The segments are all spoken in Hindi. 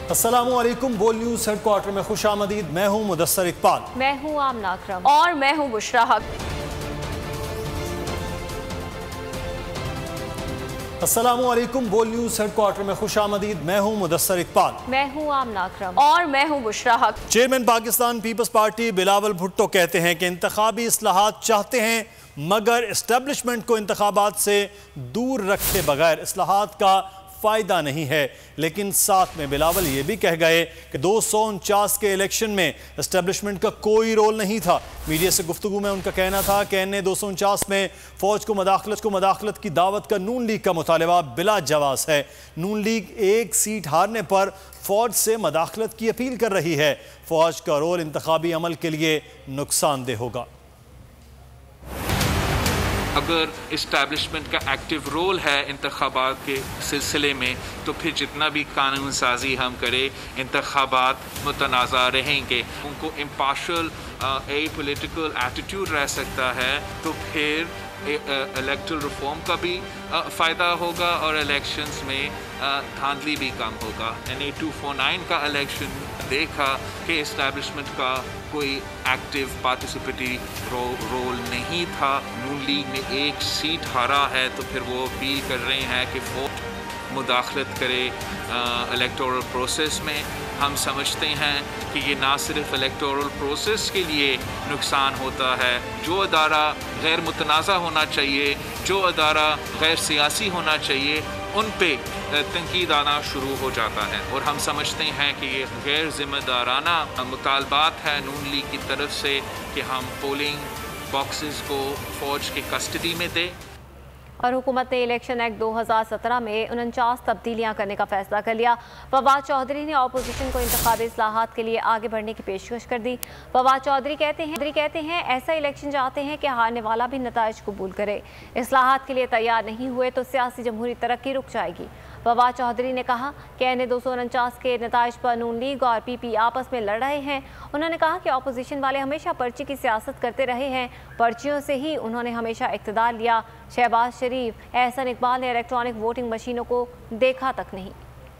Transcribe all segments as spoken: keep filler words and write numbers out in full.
अस्सलामुअलैकुम। बोल न्यूज़ हेडक्वार्टर में खुशामदीद। मैं हूं मुदस्सर इकबाल। मैं हूं आमना अकरम और मैं हूं बुशरा हक। अस्सलामुअलैकुम। बोल न्यूज़ हेडक्वार्टर में खुशामदीद। मैं हूं मुदस्सर इकबाल। मैं हूं आमना अकरम और मैं हूं Bushra Haq. Chairman Pakistan peoples party Bilawal Bhutto कहते हैं कि इंतखाबी इस्लाहात चाहते हैं, मगर इस्टेब्लिशमेंट को इंतखाबात से दूर रखे बगैर इस्लाहात का फ़ायदा नहीं है। लेकिन साथ में बिलावल ये भी कह गए कि दो सौ उनचास के इलेक्शन में इस्टेब्लिशमेंट का कोई रोल नहीं था। मीडिया से गुफ्तगू में उनका कहना था कि एन ए दो सौ उनचास में फ़ौज को मदाखलत को मदाखलत की दावत का नून लीग का मुतालबा बिला जवाज़ है। नून लीग एक सीट हारने पर फ़ौज से मदाखलत की अपील कर रही है। फ़ौज का रोल इंतखाबी अमल के लिए नुकसानदेह होगा। अगर इस्टेब्लिशमेंट का एक्टिव रोल है इंतखाबात के सिलसिले में, तो फिर जितना भी कानून साजी हम करें, इंतखाबात मुतनाज़ा रहेंगे। उनको इम्पार्शल ए पॉलिटिकल एटीट्यूड रह सकता है, तो फिर इलेक्टरल रिफॉर्म का भी फ़ायदा होगा और इलेक्शंस में धांधली भी कम होगा। N A two four nine का इलेक्शन देखा कि इस्टेब्लिशमेंट का कोई एक्टिव पार्टिसिपेटरी रो, रोल नहीं था। नून लीग ने एक सीट हारा है, तो फिर वो अपील कर रहे हैं कि फ़ौज मुदाखलत करे इलेक्टोरल प्रोसेस में। हम समझते हैं कि ये ना सिर्फ इलेक्टोरल प्रोसेस के लिए नुकसान होता है, जो अदारा गैर मुतनाज़ा होना चाहिए, जो अदारा गैर सियासी होना चाहिए, उन पे तनकीद आना शुरू हो जाता है। और हम समझते हैं कि ये गैर ज़िम्मेदाराना मुतालबात है नून लीग की तरफ से कि हम पोलिंग बॉक्सेस को फ़ौज की कस्टडी में दें। और हुकूमत ने इलेक्शन एक्ट दो हज़ार सत्रह में उनचास तब्दीलियाँ करने का फैसला कर लिया। फवाद चौधरी ने अपोजिशन को इंतखाबी इस्लाहात के लिए आगे बढ़ने की पेशकश कर दी। फवाद चौधरी कहते हैं कहते हैं ऐसा इलेक्शन चाहते हैं कि हारने वाला भी नताइज कबूल करे। इस्लाहात के लिए तैयार नहीं हुए तो सियासी जमहूरी तरक्की रुक जाएगी। फवाद चौधरी ने कहा कि एन ए दो सौ उनचास के नताइज पर नून लीग और पी पी आपस में लड़ रहे हैं। उन्होंने कहा कि अपोजिशन वाले हमेशा पर्ची की सियासत करते रहे हैं, पर्चियों से ही उन्होंने हमेशा इक़्तिदार लिया। शहबाज शरीफ, एहसन इकबाल ने इलेक्ट्रॉनिक वोटिंग मशीनों को देखा तक नहीं।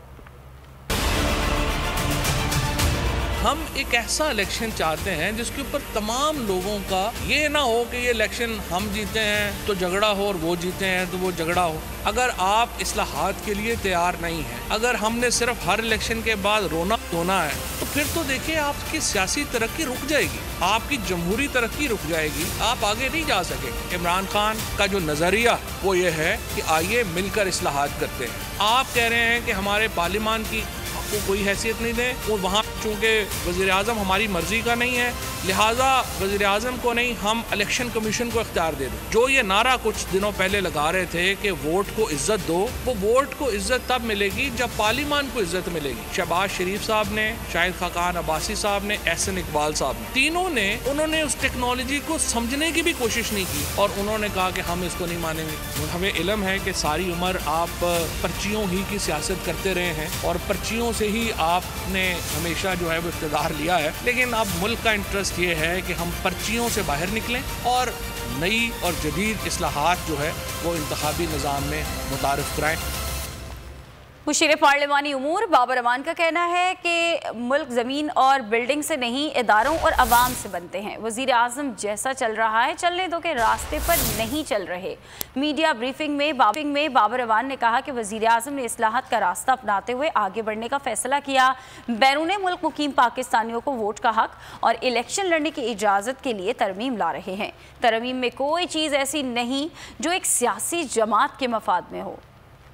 हम एक ऐसा इलेक्शन चाहते हैं जिसके ऊपर तमाम लोगों का ये ना हो कि ये इलेक्शन हम जीते हैं तो झगड़ा हो और वो जीते हैं तो वो झगड़ा हो। अगर आप इस्लाहात के लिए तैयार नहीं हैं, अगर हमने सिर्फ हर इलेक्शन के बाद रोना धोना है, तो फिर तो देखिए आपकी सियासी तरक्की रुक जाएगी, आपकी जमहूरी तरक्की रुक जाएगी, आप आगे नहीं जा सकेंगे। इमरान खान का जो नज़रिया वो ये है कि आइए मिलकर इस्लाहात करते हैं। आप कह रहे हैं कि हमारे पार्लियामान की को कोई हैसियत नहीं दे, और वहाँ चूँकि वज़ीर आज़म हमारी मर्ज़ी का नहीं है, लिहाजा वज़ीर आज़म को नहीं हम इलेक्शन कमीशन को इख्तियार दे दें। जो ये नारा कुछ दिनों पहले लगा रहे थे कि वोट को इज्जत दो, वो वोट को इज्जत तब मिलेगी जब पार्लियामान को इज्जत मिलेगी। शहबाज शरीफ साहब ने, शाहिद खाकान अब्बासी साहब ने, एहसन इकबाल साहब ने, तीनों ने उन्होंने उस टेक्नोलॉजी को समझने की भी कोशिश नहीं की और उन्होंने कहा कि हम इसको नहीं मानेंगे। हमें इल्म है कि सारी उम्र आप पर्चियों ही की सियासत करते रहे हैं और पर्चियों से ही आपने हमेशा जो है वो इक़्तिदार लिया है, लेकिन अब मुल्क का इंटरेस्ट ये है कि हम पर्चियों से बाहर निकलें और नई और जदीद इस्लाहात जो है वो इंतखाबी निज़ाम में मुतारिफ कराएं। मुशीर पार्लिमानी उमूर बाबर अमान का कहना है कि मुल्क ज़मीन और बिल्डिंग से नहीं, इदारों और अवाम से बनते हैं। वज़ीर आज़म जैसा चल रहा है चलने दो के रास्ते पर नहीं चल रहे। मीडिया ब्रीफिंग में बाबिंग में बाबर अमान ने कहा कि वज़ीर आज़म ने इस्लाहात का रास्ता अपनाते हुए आगे बढ़ने का फैसला किया। बैरून मुल्क मुकीम पाकिस्तानियों को वोट का हक और इलेक्शन लड़ने की इजाज़त के लिए तरमीम ला रहे हैं। तरमीम में कोई चीज़ ऐसी नहीं जो एक सियासी जमात के मफाद में हो।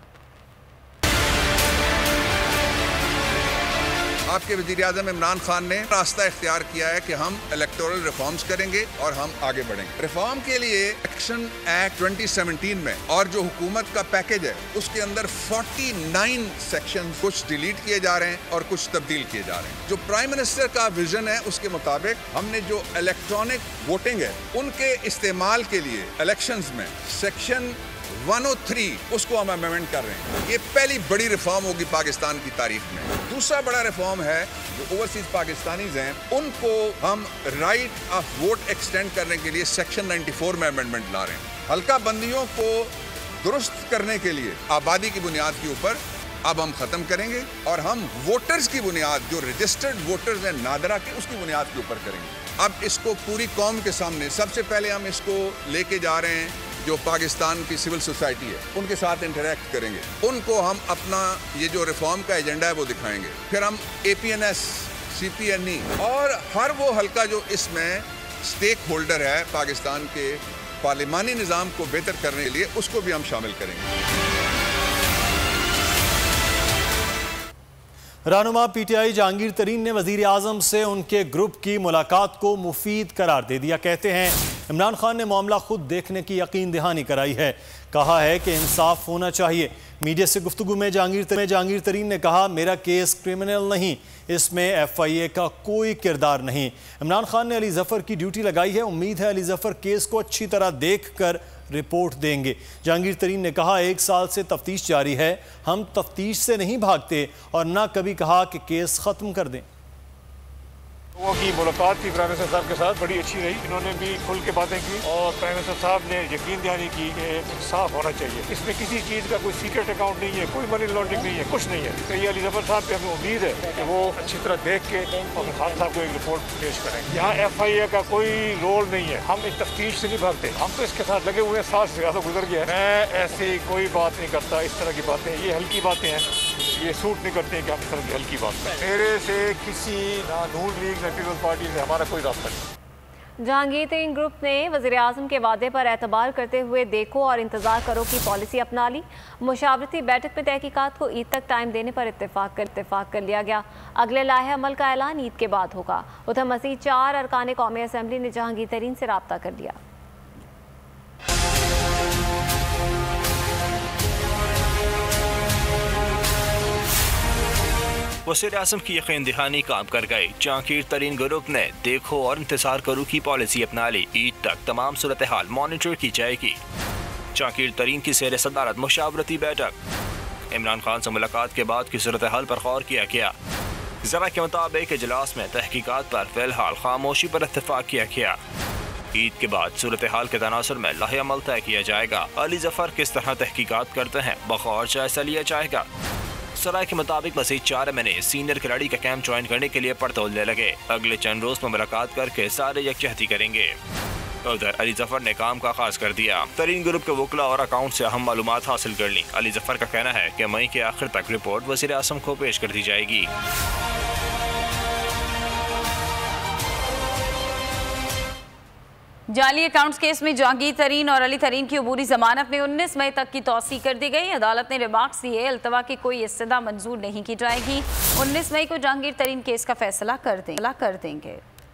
आपके वज़ीर आज़म इमरान खान ने रास्ता इख्तियार किया है कि हम इलेक्टोरल रिफॉर्म्स करेंगे और हम आगे बढ़ेंगे। रिफॉर्म के लिए इलेक्शन एक्ट दो हज़ार सत्रह में और जो हुकूमत का पैकेज है उसके अंदर उनचास सेक्शन कुछ डिलीट किए जा रहे हैं और कुछ तब्दील किए जा रहे हैं। जो प्राइम मिनिस्टर का विजन है उसके मुताबिक हमने जो इलेक्ट्रॉनिक वोटिंग है उनके इस्तेमाल के लिए इलेक्शंस में सेक्शन एक सौ तीन उसको हम अमेंडमेंट कर रहे हैं। ये पहली बड़ी रिफॉर्म होगी पाकिस्तान की तारीख में। दूसरा बड़ा रिफॉर्म है जो ओवरसीज पाकिस्तानीज हैं उनको हम राइट ऑफ वोट एक्सटेंड करने के लिए सेक्शन चौरानवे में अमेंडमेंट ला रहे हैं। हल्का बंदियों को दुरुस्त करने के लिए आबादी की बुनियाद के ऊपर अब हम ख़त्म करेंगे और हम वोटर्स की बुनियाद, जो रजिस्टर्ड वोटर्स हैं नादरा के, उसकी बुनियाद के ऊपर करेंगे। अब इसको पूरी कौम के सामने सबसे पहले हम इसको लेके जा रहे हैं, जो पाकिस्तान की सिविल सोसाइटी है उनके साथ इंटरेक्ट करेंगे, उनको हम अपना ये जो रिफॉर्म का एजेंडा है वो दिखाएंगे। फिर हम A P N S, C P N E और हर वो हल्का जो इसमें स्टेक होल्डर है पाकिस्तान के पार्लिमानी निज़ाम को बेहतर करने के लिए, उसको भी हम शामिल करेंगे। रहनुमा पी टी आई जहांगीर तरीन ने वज़ीर आज़म से उनके ग्रुप की मुलाकात को मुफीद करार दे दिया। कहते हैं इमरान खान ने मामला खुद देखने की यकीन दहानी कराई है। कहा है कि इंसाफ होना चाहिए। मीडिया से गुफ्तगू में जहांगीर जहांगीर तरीन ने कहा, मेरा केस क्रिमिनल नहीं, इसमें एफ आई ए का कोई किरदार नहीं। इमरान खान ने अली जफ़र की ड्यूटी लगाई है। उम्मीद है अली जफ़र केस को अच्छी तरह देख कर रिपोर्ट देंगे। जहांगीर तरीन ने कहा, एक साल से तफ्तीश जारी है, हम तफ्तीश से नहीं भागते और ना कभी कहा कि केस ख़त्म कर दें। लोगों की मुलाकात थी प्राइम मिनिस्टर साहब के साथ, बड़ी अच्छी रही। इन्होंने भी खुल के बातें की और प्राइम मिनिस्टर साहब ने यकीन दहानी की कि इंसाफ होना चाहिए। इसमें किसी चीज़ का कोई सीक्रेट अकाउंट नहीं है, कोई मनी लॉन्ड्रिंग नहीं है, कुछ नहीं है। तो ये अली जफर साहब पे हमें उम्मीद है कि वो अच्छी तरह देख के और खान साहब को एक रिपोर्ट पेश करेंगे। यहाँ एफ आई ए का कोई रोल नहीं है, हम इस तफ्तीश से नहीं भागते, हम तो इसके साथ लगे हुए हैं। साल से ज़्यादा गुजर गया है। मैं ऐसी कोई बात नहीं करता, इस तरह की बातें, ये हल्की बातें हैं, ये सूट नहीं करते हैं कि हम इस तरह की हल्की बात करें। मेरे से किसी ना नून लीग ना पीपल्स पार्टी से हमारा कोई रास्ता नहीं। जहांगीर तरीन ग्रुप ने वज़ीर आज़म के वादे पर एतबार करते हुए देखो और इंतज़ार करो की पॉलिसी अपना ली। मुशावरती बैठक में तहकीकात को ईद तक टाइम देने पर इत्तेफाक कर इत्तेफाक कर लिया गया। अगले लाहे अमल का ऐलान ईद के बाद होगा। उधर मज़ीद चार अरकान कौमी असम्बली ने जहांगीर तरीन से रब्ता कर लिया। वज़ीर आज़म की यकीन दहानी काम कर गई। जहांगीर तरीन ग्रुप ने देखो और इंतजार करो की पॉलिसी अपना ली। ईद तक तमाम सूरत हाल मॉनिटर की जाएगी। जहांगीर तरीन की ज़ेर सदारत मुशावरती बैठक। इमरान खान से मुलाकात के बाद की सूरत हाल पर गौर किया गया। ज़रा के मुताबिक इजलास में तहकीकात पर फिलहाल खामोशी पर इत्तेफाक किया गया। ईद के बाद सूरत हाल के तनासुर में लाहे अमल तय किया जाएगा। अली जफर किस तरह तहकीकात करते हैं बगौर जायजा लिया जाएगा। सराय के मुताबिक मजीद चार महीने सीनियर खिलाड़ी का कैंप ज्वाइन करने के लिए पड़तोलने लगे। अगले चंद रोज में मुलाकात करके सारे यकजहती करेंगे। उधर अली जफर ने काम का आगाज कर दिया। तरीन ग्रुप के वकला और अकाउंट से अहम मालूमात हासिल कर ली। अली जफर का कहना है कि मई के आखिर तक रिपोर्ट वज़ीर आज़म को पेश कर दी जाएगी। जाली अकाउंट्स केस में जहांगीर तरीन और अली तरीन की अबूरी जमानत में उन्नीस मई तक की तौसी कर दी गई। अदालत ने रिमार्क्स दिए, अल्तवा की कोई इस्तदा मंजूर नहीं की जाएगी। उन्नीस मई को जहांगीर तरीन केस का फैसला कर देंगे कर देंगे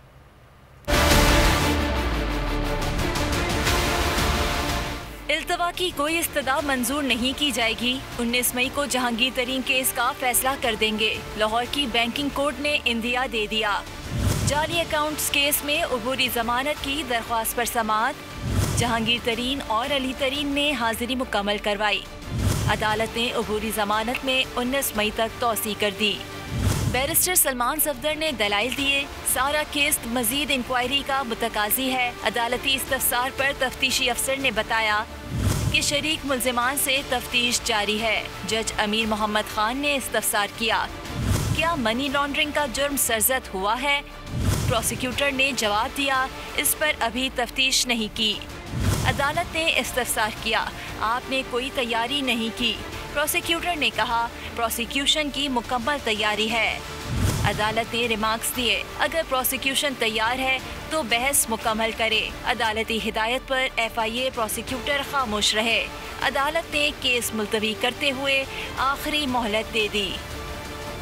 इल्तवा की कोई इस्तदा मंजूर नहीं की जाएगी। उन्नीस मई को जहांगीर तरीन केस का फैसला कर देंगे। लाहौर की बैंकिंग कोर्ट ने इंदिया दे दिया। जाली अकाउंट्स केस में अबूरी जमानत की दरख्वास्त पर समाअत। जहांगीर तरीन और अली तरीन ने हाजिरी मुकम्मल करवाई। अदालत ने अबूरी जमानत में उन्नीस मई तक तौसी कर दी। बैरिस्टर सलमान सफदर ने दलाइल दिए। सारा केस मजीद इंक्वायरी का मुतकाजी है। अदालती इस्तफसार पर तफ्तीशी अफसर ने बताया कि शरीक मुल्जिमान से तफ्तीश जारी है। जज अमीर मोहम्मद खान ने इस्तफसार किया, क्या मनी लॉन्ड्रिंग का जुर्म सरजद हुआ है? प्रोसिक्यूटर ने जवाब दिया, इस पर अभी तफ्तीश नहीं की। अदालत ने इस्तफसार किया, आपने कोई तैयारी नहीं की। प्रोसिक्यूटर ने कहा, प्रोसिक्यूशन की मुकम्मल तैयारी है। अदालत ने रिमार्क्स दिए, अगर प्रोसिक्यूशन तैयार है तो बहस मुकम्मल करे। अदालती हिदायत पर एफ आई ए प्रोसिक्यूटर खामोश रहे। अदालत ने केस मुलतवी करते हुए आखिरी मोहलत दे दी।